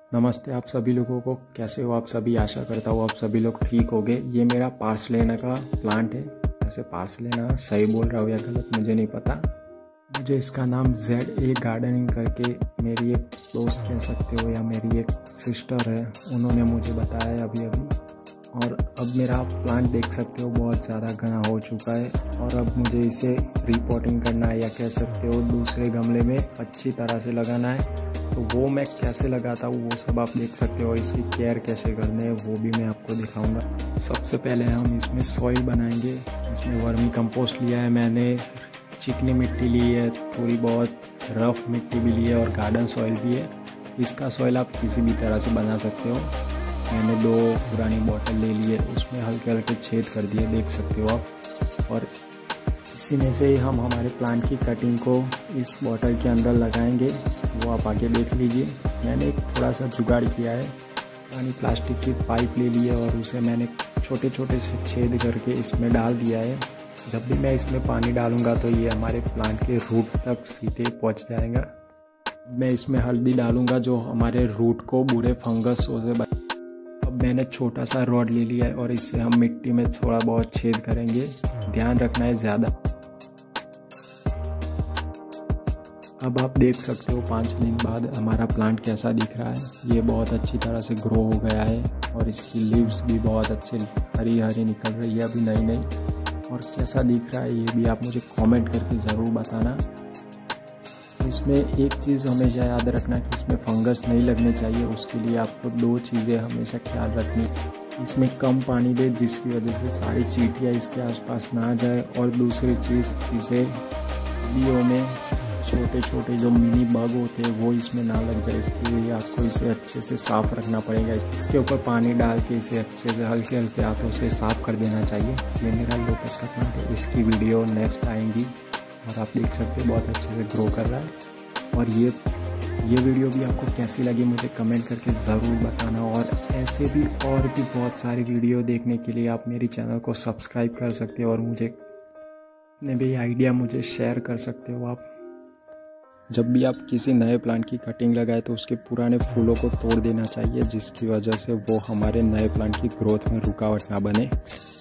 नमस्ते आप सभी लोगों को, कैसे हो आप सभी। आशा करता हूँ आप सभी लोग ठीक होंगे। ये मेरा पार्सलेना का प्लांट है। ऐसे पार्सलेना सही बोल रहा हूँ या गलत मुझे नहीं पता। मुझे इसका नाम ZA गार्डनिंग करके मेरी एक दोस्त कह सकते हो या मेरी एक सिस्टर है, उन्होंने मुझे बताया है अभी। और अब मेरा प्लांट देख सकते हो बहुत ज़्यादा घना हो चुका है और अब मुझे इसे रिपोर्टिंग करना है या कह सकते हो दूसरे गमले में अच्छी तरह से लगाना है। तो वो मैं कैसे लगाता हूँ वो सब आप देख सकते हो। इसकी केयर कैसे करने है वो भी मैं आपको दिखाऊंगा। सबसे पहले हम इसमें सॉइल बनाएंगे। इसमें वर्मी कंपोस्ट लिया है मैंने, चिकनी मिट्टी ली है, थोड़ी बहुत रफ मिट्टी भी ली है और गार्डन सॉइल भी है। इसका सॉइल आप किसी भी तरह से बना सकते हो। मैंने 2 पुरानी बोतल ले लिए, उसमें हल्के हल्के छेद कर दिए, देख सकते हो आप। और इसी में से ही हम हमारे प्लांट की कटिंग को इस बोतल के अंदर लगाएंगे, वो आप आगे देख लीजिए। मैंने एक थोड़ा सा जुगाड़ किया है, पुरानी प्लास्टिक की पाइप ले ली है और उसे मैंने छोटे छोटे से छेद करके इसमें डाल दिया है। जब भी मैं इसमें पानी डालूंगा तो ये हमारे प्लांट के रूट तक सीधे पहुंच जाएगा। मैं इसमें हल्दी डालूंगा जो हमारे रूट को बुरे फंगस से अब मैंने छोटा सा रॉड ले लिया है और इससे हम मिट्टी में थोड़ा बहुत छेद करेंगे। ध्यान रखना है ज़्यादा। अब आप देख सकते हो 5 दिन बाद हमारा प्लांट कैसा दिख रहा है। ये बहुत अच्छी तरह से ग्रो हो गया है और इसकी लीव्स भी बहुत अच्छी हरी हरी निकल रही है अभी नई नई। और कैसा दिख रहा है ये भी आप मुझे कमेंट करके ज़रूर बताना। इसमें एक चीज़ हमेशा याद रखना कि इसमें फंगस नहीं लगने चाहिए। उसके लिए आपको 2 चीज़ें हमेशा ख्याल रखनी। इसमें कम पानी दे जिसकी वजह से सारी चींटियाँ इसके आसपास ना आ जाए। और दूसरी चीज़, इसे पत्तियों में छोटे छोटे जो मिनी बग होते हैं वो इसमें ना लग जाए। इसके लिए आपको इसे अच्छे से साफ़ रखना पड़ेगा। इसके ऊपर पानी डाल के इसे अच्छे से हल्के हल्के हाथों से साफ़ कर देना चाहिए। ये मेरा लोटस का प्लांट है, इसकी वीडियो नेक्स्ट आएंगी और आप देख सकते हो बहुत अच्छे से ग्रो कर रहा है। और ये वीडियो भी आपको कैसी लगी मुझे कमेंट करके ज़रूर बताना। और ऐसे भी और भी बहुत सारी वीडियो देखने के लिए आप मेरी चैनल को सब्सक्राइब कर सकते हो और मुझे अपने भी आइडिया मुझे शेयर कर सकते हो आप। जब भी आप किसी नए प्लांट की कटिंग लगाए तो उसके पुराने फूलों को तोड़ देना चाहिए, जिसकी वजह से वो हमारे नए प्लांट की ग्रोथ में रुकावट ना बने।